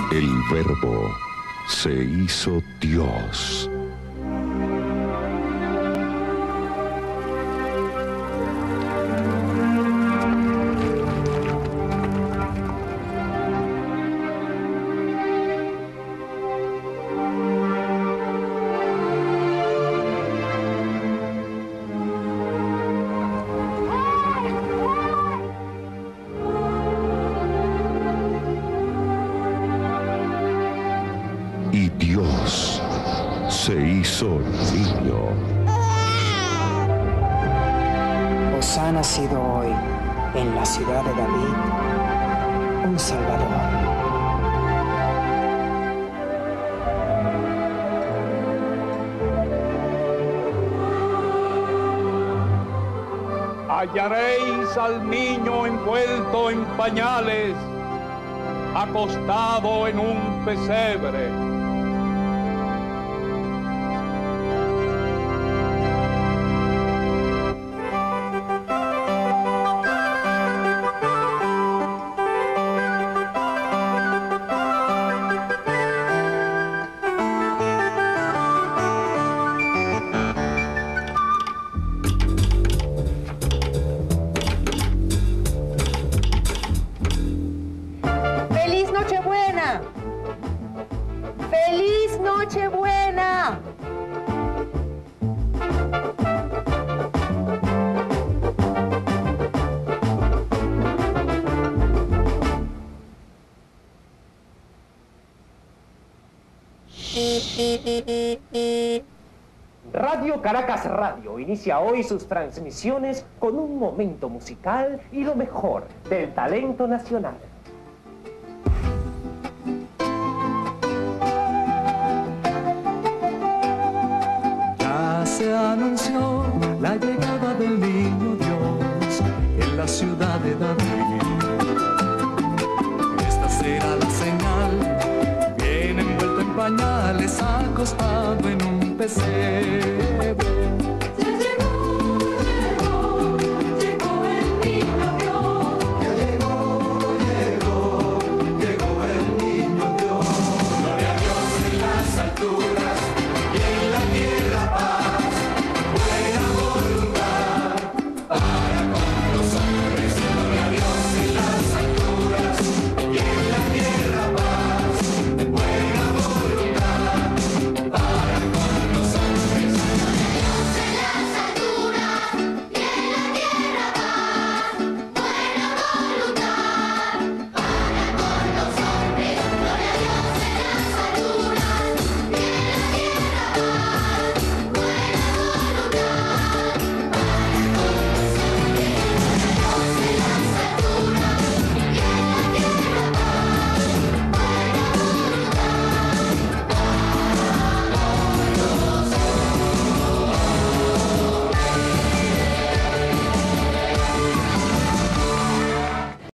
El Verbo se hizo Dios. Y Dios se hizo niño. Os ha nacido hoy, en la ciudad de David, un Salvador. Hallaréis al niño envuelto en pañales, acostado en un pesebre. ¡Feliz Nochebuena! ¡Feliz Nochebuena! Radio Caracas Radio inicia hoy sus transmisiones con un momento musical y lo mejor del talento nacional.